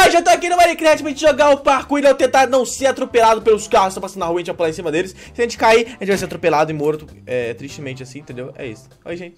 Já tô aqui no Minecraft pra gente jogar o parkour e não tentar não ser atropelado pelos carros que estão passando na rua e a gente vai pular em cima deles. Se a gente cair, a gente vai ser atropelado e morto, tristemente assim, entendeu? É isso. Oi, gente.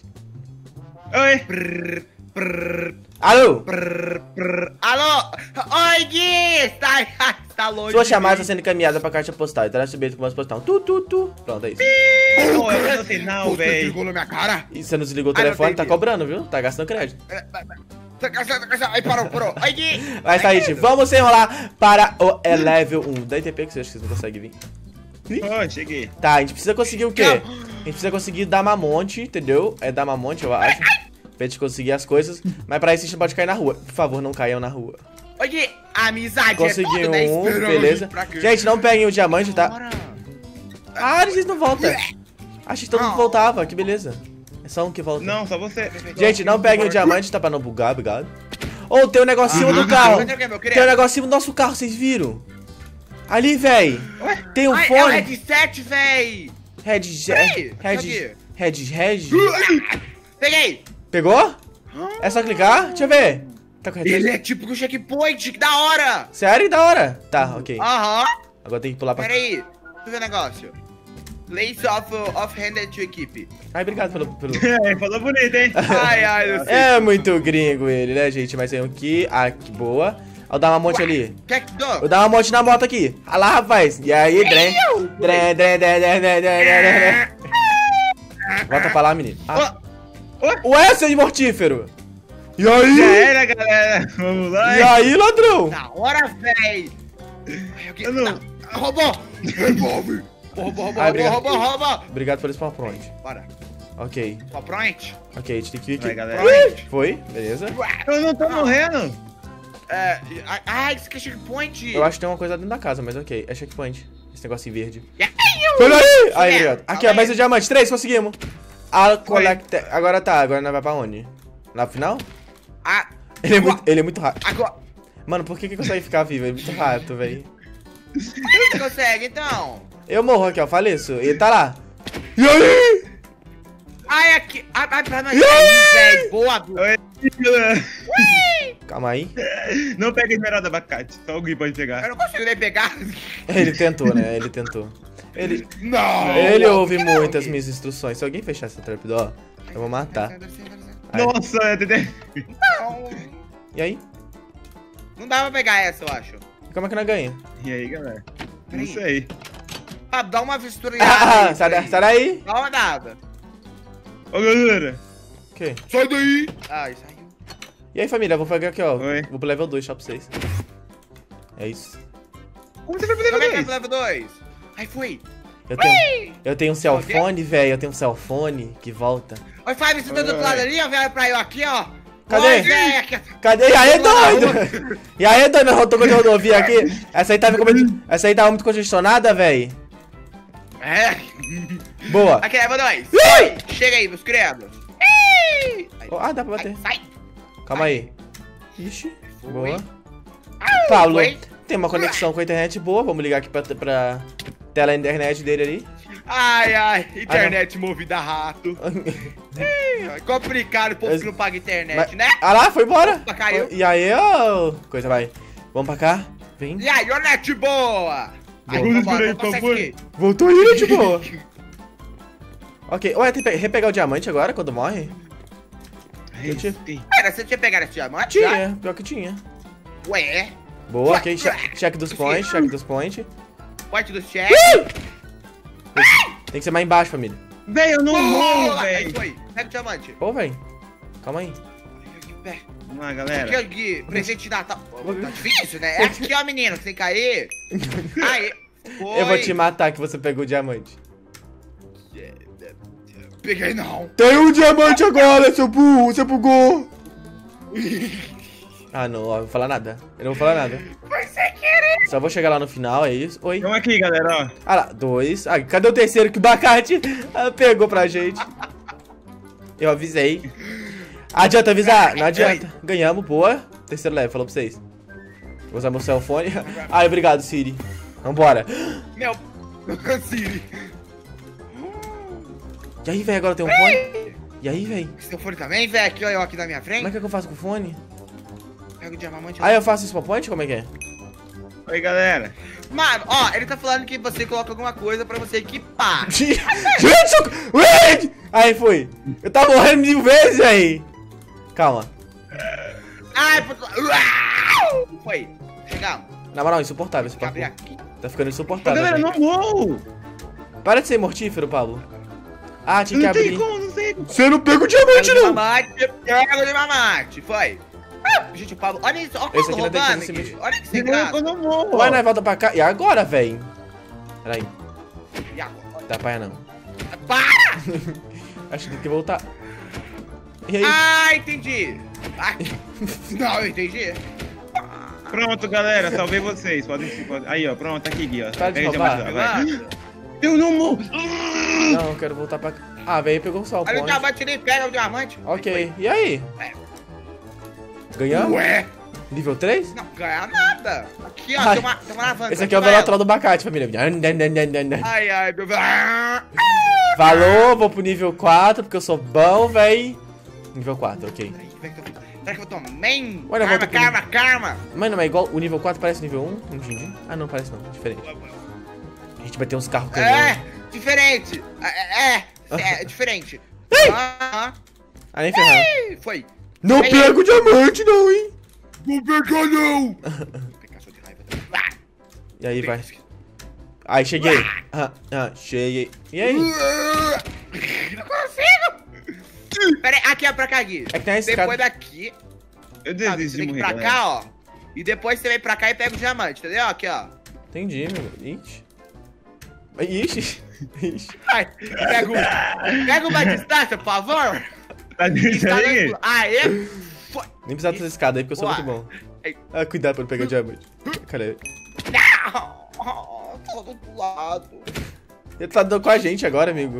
Oi. Alô? Alô? Oi, Gui! Tá longe. Sua chamada está sendo encaminhada pra caixa postal. Então receber com mais postal. Pronto, é isso. Não, eu não sei não, velho. Desligou na minha cara? E você não desligou o telefone, tá cobrando, viu? Tá gastando crédito. Aí parou. Oi, Gui! Mas tá, gente, vamos enrolar para o level 1 da ITP, que você acha que vocês não conseguem vir. Oi, cheguei. Tá, a gente precisa conseguir o quê? A gente precisa conseguir Damamonte, entendeu? É Damamonte, eu acho. Pra gente conseguir as coisas. Mas pra isso a gente pode cair na rua. Por favor, não caiam na rua. Oi, Gui! Amizade Consegui é tudo, né? um, beleza. Gente, não peguem o diamante, tá? Ah, eles não voltam. Achei que todo mundo voltava, que beleza. É só um que volta. Não, só você. Gente, não peguem o diamante, tá pra não bugar, obrigado. Ô, tem um negocinho do carro. Tem um negocinho do nosso carro, vocês viram? Ali, véi. Tem um fone. É o headset, véi. Peguei. Pegou? É só clicar? Deixa eu ver. Tá com Ele é tipo um checkpoint, que da hora. Sério? Da hora. Tá, ok. Aham. Agora tem que pular pra... Pera aí. Deixa eu ver o negócio. Place off-handed to equipe. Ai, obrigado pelo... Falou bonito, hein? Ai, eu sei. É muito gringo ele, né, gente? Mas tem um aqui. Ah, que boa. Ó, dá uma monte ali. Quer que dou? Vou dar uma monte na moto aqui. Olha lá, rapaz. E aí, drem. Volta pra lá, menino. Ah. Ué, seu mortífero. E aí? Já era, galera. Vamos lá. E aí, ladrão? Da hora, véi. Roubou. Revolve. Roubou. Obrigado pelo spawn point. Bora. Ok. Só pronto. Ok, a gente tem que vir aqui. Vai, galera. Foi, beleza. Eu não tô morrendo. Isso aqui é checkpoint. Eu acho que tem uma coisa dentro da casa, mas ok. É checkpoint. Esse negocinho verde. Olha aí! Aí, obrigado. Aqui, ó, mais o diamante. 3, conseguimos. Agora tá, agora nós vai pra onde? Lá pro final? Ele é muito rápido. Agora. Mano, por que consegue ficar vivo? Ele é muito rápido, velho. Você consegue, então? Eu morro aqui, ó, faleço. Ele tá lá. E aí? Ai, aqui. Ai, pra nós cair, velho. Boa. Calma aí. Não pega a esmeralda abacate. Só alguém pode pegar. Eu não consigo nem pegar. Ele tentou, né? Ele tentou. Não! Ele ouve muitas minhas instruções. Se alguém fechar essa trapdoor, eu vou matar. Nossa, Não. E aí? Não dá pra pegar essa, eu acho. Como é que nós ganha? E aí, galera? Não sei. Dá uma vistoriada. Sai daí. Dá uma dada. Ô, galera. O quê? Sai daí. Ai, saiu. E aí, família? Vou pegar aqui, ó. Oi. Vou pro level 2, só pra vocês. É isso. Como você vai pro Como é que é level pro level 2? Ai, fui. Eu tenho um cellphone, velho. Eu tenho um cellphone que volta. Oi, Fábio, você tá do outro lado ali, ó. Vem pra eu aqui, ó. Cadê? Oi, véi, aqui. Cadê? E aí, doido? E aí, doido? Eu tô com a rodovia aqui. Essa aí tava muito congestionada, velho. É. Boa. Aqui, level 2. Oi, chega aí, meus criados. Ah, dá pra bater. Sai. Calma aí. Ixi, Foi. boa. Paulo, Foi. tem uma conexão com a internet boa. Vamos ligar aqui pra tela da internet dele ali. Ai, internet movida a rato. Complicado o povo que não paga internet, né? Ah lá, foi embora. Opa, caiu. E aí, ó. Coisa vai. Vamos pra cá. Vem. E aí, ô net boa! Aí, Boa. vambora, Por vamos favor. aqui. Voltou aí, gente boa. Ok. Ué, tem que repegar o diamante agora quando morre? Eu tinha. Pera, você tinha pegado esse diamante? já? Tinha, pior que tinha. Ué, Boa, ok. Check dos points, check dos points. pode do check. Tem que ser mais embaixo, família. Véi, eu não morro, véi. Aí foi, pega o diamante. Pô, velho. Calma aí. Vamos lá, galera. Aqui, Gui, presente de Natal. Tá difícil, né? É aqui, ó, menino, sem cair. Aí, foi. Eu vou te matar que você pegou o diamante. Peguei não. Tem um diamante agora, seu burro. Você bugou. Ah, não. Ó, não vou falar nada. Eu não vou falar nada. Foi sem querer. Só vou chegar lá no final, é isso. Oi. Vamos aqui, galera, ó. Ah lá, 2. Ah, cadê o terceiro que o Bacate pegou pra gente? Eu avisei. Adianta avisar? Não adianta. Ganhamos, boa. Terceiro level, falou pra vocês. Vou usar meu cellphone. Ai, obrigado, Siri. Vambora. Meu, Siri. E aí, velho, agora tem um fone? E aí, velho? seu fone também, velho? Aqui, ó, eu aqui na minha frente. Como é que eu faço com o fone? Pega o diamante. Aí eu faço spawn point? Como é que é? Oi, galera. Mano, ó, ele tá falando que você coloca alguma coisa pra você equipar. Gente, wait! Aí foi. Eu tava morrendo 1000 vezes aí. Calma. Ai, puto. Uau! Foi. Chegamos. Na moral, insuportável esse Tem que abrir parkour. aqui. Tá ficando Ô, insuportável. galera, gente. não morro. Para de ser mortífero, Pablo. Ah, tinha que Não tem abrir. como, não sei. Você não pega o diamante, Pega o não! diamante. Foi. Ah, gente, o Pablo. Olha isso. Olha o Esse Pablo aqui não tem roubando que aqui. se Olha que sem Eu graça. não morro. Ué, nós volta pra cá. E agora, véi? Peraí. E agora? Dá paia não. Para! Acho que tem que voltar. E aí? Ah, entendi. Ai. Não, eu entendi. Pronto, galera, salvei vocês. Aí, ó, pronto, aqui, Gui, ó. Para de Pega o roubar. diamante lá, vai. Mano, Eu não morro. Não, eu quero voltar pra cá. Ah, véi, pegou só o olha o ponto. diamante ali, pega o diamante. Ok, e aí? É. Ganhamos? Ué? Nível 3? Não ganha nada. Aqui, ó, Ai. tem uma alavanca. Esse aqui é o Velotrol do Abacate, família. Ai, ai, meu... Falou, vou pro nível 4, porque eu sou bom, véi. Nível 4, ok. Será que eu tô main? Olha, volta Karma. Mas não é igual, o nível 4 parece o nível 1? Não entendi. Ah, não, parece não, diferente. A gente vai ter uns carros É, caminhão. diferente. É diferente. Ah, nem ferrando. Ih, foi. Não Ei, pega o diamante não, hein. Não pegou, não. Pegação de raiva. Ah, E aí, vai. Ai, cheguei. Cheguei. E aí? Não consigo. Pera aí, aqui é pra cá, Gui. É que tem a escada. Depois daqui, Eu ó, desisto você de vem morrer, pra galera. cá, ó. E depois você vem pra cá e pega o diamante, entendeu? Aqui, ó. Entendi, meu. Ixi. Ixi. Ixi. Vai, pega uma distância, por favor. Tá Está aí? no... Aê. Foi. Nem precisava dessa escada aí, porque eu sou Ué. muito bom. Ei. Ah, cuidado pra não pegar o diamante. Cadê? Não. Tô do outro lado. Ele tá dando com a gente agora, amigo.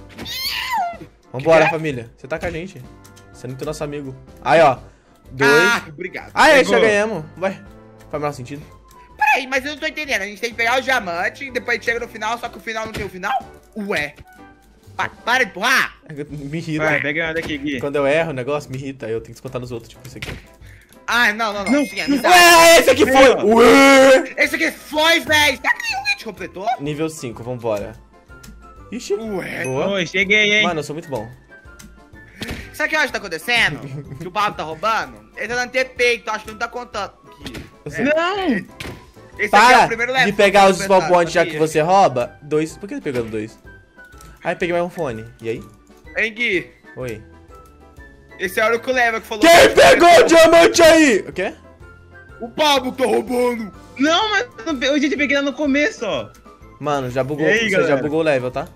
Vambora, Que é? família. Você tá com a gente. Você é muito nosso amigo. Aí, ó. 2. Ah, obrigado. Aí, já Pegou. ganhamos. Vai. Faz o menor sentido. Peraí, mas eu não tô entendendo. A gente tem que pegar o diamante e depois chega no final, só que o final não tem o final? Ué. Para de empurrar. Me irrita. Vai, pega uma daqui, Gui. Quando eu erro o negócio, me irrita. Aí eu tenho que descontar nos outros, tipo isso aqui. Ah, não. Não, Sim, é não. amizade. Ué, esse aqui foi! Aí, ó. Ué! Esse aqui foi, velho. Será que o It completou? Nível 5, vambora. Ixi. Ué. Boa. Oi, cheguei, hein? Mano, eu sou muito bom. Sabe o que eu acho que tá acontecendo? Que o Pablo tá roubando? Ele tá dando TP, então acho que não tá contando. Eu sei. Não! Esse aqui é Para o primeiro level. de pegar os que eu spawn tô points já que sabia? você rouba. 2. Por que ele pegando 2? Aí peguei mais um fone. E aí? Hein, Gui? Oi. Esse é o único level que falou. Quem pegou o diamante aí? O quê? O Pablo tá roubando. Não, mas eu já te peguei lá no começo, ó. Mano, já bugou. E aí, Você já galera? bugou o level, tá?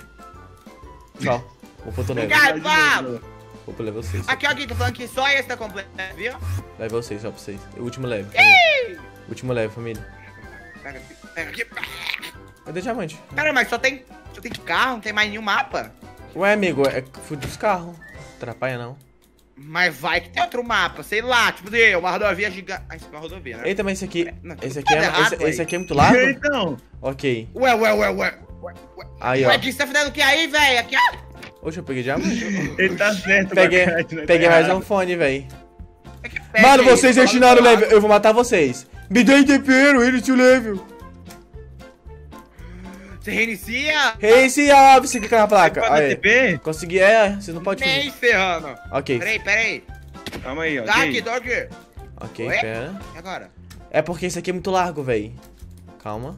Tchau. Vou pro outro level. Obrigado, Pablo. Vou pro level 6. Aqui, ó, Gui, tô falando que só esse tá completo, viu? Level 6, só pra vocês. O último level. Ei! Último level, família. Pega aqui, pega aqui. Cadê o diamante? Pera, mas só tem carro, não tem mais nenhum mapa. Ué, amigo, é que fui dos carros. Atrapalha não. Mas vai que tem outro mapa, sei lá, tipo de uma rodovia gigante. Ah, isso é uma rodovia, né? Eita, mas esse aqui. Não, Esse tudo aqui é, errado, esse aí. aqui é muito largo? Então, Ok. Ué. Aí, ó. Ué, Gui, você tá fazendo o que aí, velho? Aqui, ó. Oxe, eu peguei diamante. ele tá certo, Peguei, Bacate, né? peguei Tá mais errado. um fone, véi. Aqui, pega Mano, aí, vocês tô destinaram o falando do level. Eu vou matar vocês. Me deem tempero, inicie o level. lado. Você reinicia? Esse é você clica na placa. Pode Aí. TP? Consegui, você não pode Nem fazer. ferrando. Ok. Peraí. Calma aí, ó. Tá E aí? aqui, tô aqui. Ok, Ué? pera. E agora? É porque esse aqui é muito largo, véi. Calma.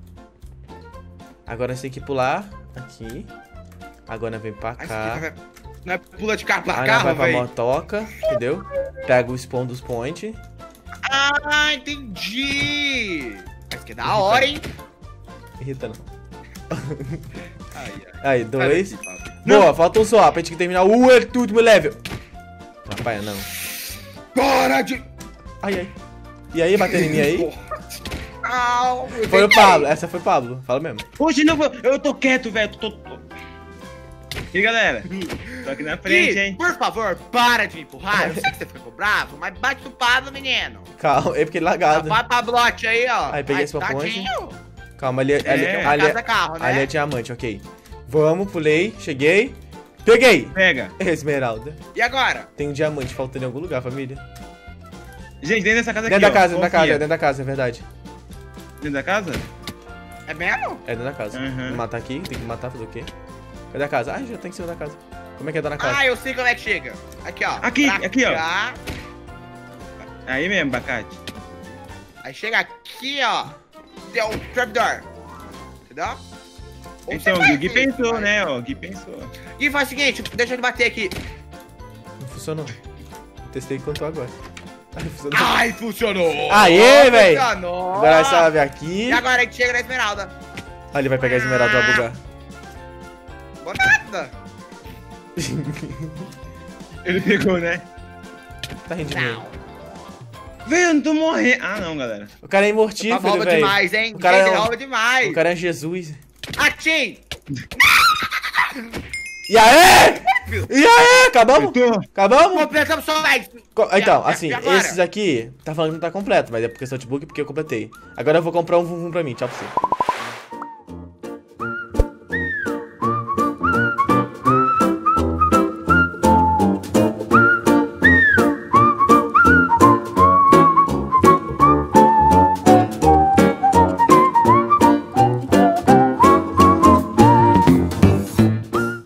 Agora você tem que pular aqui. Agora vem pra Ah, isso cá. aqui não é pula de carro pra Aí nós carro, vai pra velho? motoca, entendeu? Pega o spawn dos point. Ah, entendi. Mas que da hora, hein? Irrita não. Ai, Aí, 2. Sai daqui, Pablo. Boa, falta um só pra gente terminar o último level. Atrapalha não. Para de... Ai. E aí, batendo em mim aí? Au, eu Foi o tentei. Pablo, essa foi o Pablo, fala mesmo. Hoje não, eu tô quieto, velho. Tô. E aí, galera? Tô aqui na frente, Gui, hein? por favor, para de me empurrar. Eu sei que você ficou bravo, mas bate no Pablo, menino. Calma, é porque ele lagado. Vai pra blote aí, ó. Aí, peguei esse papote. tadinho. Calma, ali Casa carro, né? ali é diamante, ok. Vamos, pulei, cheguei. Peguei! Pega. Esmeralda. E agora? Tem um diamante faltando em algum lugar, família. Gente, dentro dessa casa aqui, Dentro da ó, casa, dentro da casa, confia. é dentro da casa, é verdade. Dentro da casa? É mesmo? É dentro da casa. Uhum. Matar aqui, tem que matar, fazer o quê? Cadê a casa? Ah, já tá em cima da casa. Como é que é na casa? Ah, eu sei como é que chega. Aqui, ó. Aqui, Pra aqui, ó. cá. Aí mesmo, abacate. Aí chega aqui, ó. Tem um trapdoor. Entendeu? Ou Então, você o faz Gui isso, pensou, vai. né, ó. O Gui pensou. Gui, faz o seguinte, deixa eu te bater aqui. Não funcionou. Testei enquanto agora. Ai, funcionou. Ai, funcionou! Aê, véi! Funcionou! Agora essa ave aqui. E agora a gente chega na esmeralda. Ah, ele vai pegar a esmeralda, vai bugar. Boa nada. Ele pegou, né? Tá rindo de mim. Não. Velho, eu não tô morrendo. Ah, não, galera. O cara é Tá imortífero, rouba velho. demais, hein? O cara é Gente, um- rouba demais. O cara é Jesus. Atim! E aí? E aí? Acabamos? Eu tô. Acabamos? Completamos só mais. Então, E assim, agora? esses aqui, tá falando que não tá completo, mas é porque sou notebook porque eu completei. Agora eu vou comprar um Vum Vum pra mim, tchau pra você.